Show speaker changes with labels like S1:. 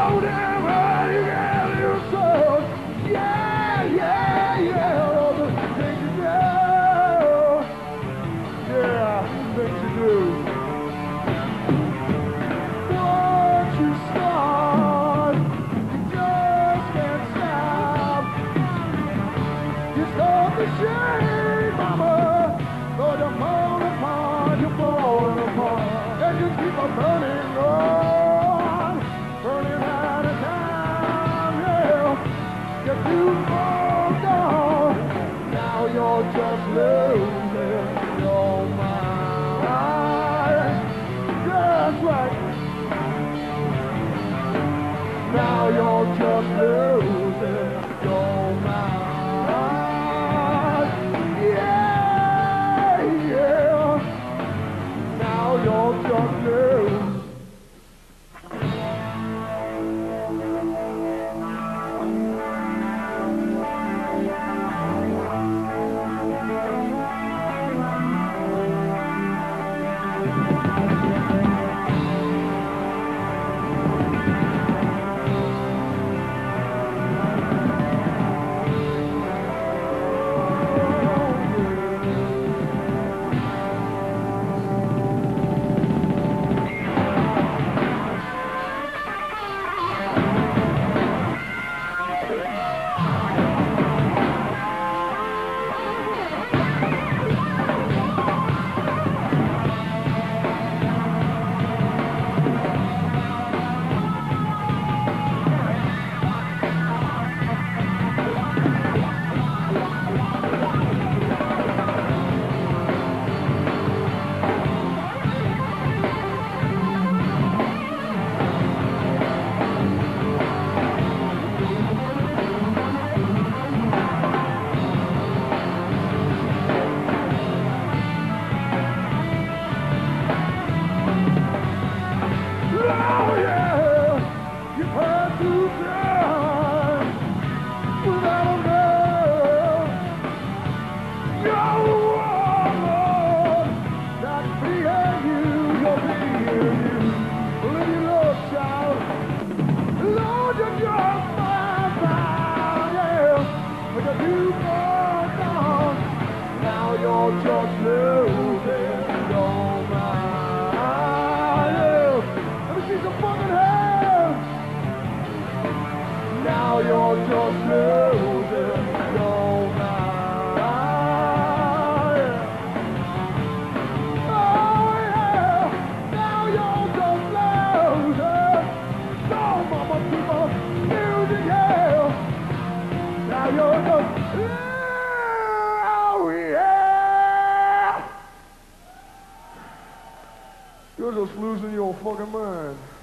S1: Whatever you get yourself. Yeah, yeah, yeah. All the things you do. Yeah, things you do. Once you start, you just can't stop. You start the shame, mama. Lord, you're falling apart, you're falling apart. And you keep on burning on, burning out of time, yeah. You're too far gone. Now you're just losing your mind. That's right. Now you're just losing your mind. Yeah, yeah. Now you're just losing. Oh yeah, you've had to die without a love. You're a woman, not being you, you're being you. Live your love, child. Lord, you're just my child, yeah. But you're too far gone. Now you're just losing your mind, yeah. She's a fucking hell. Now you're just losing your mind. Oh yeah. Now you're just losing. So mama keep on losing, yeah. Now you're just, oh yeah. You're just losing your fucking mind.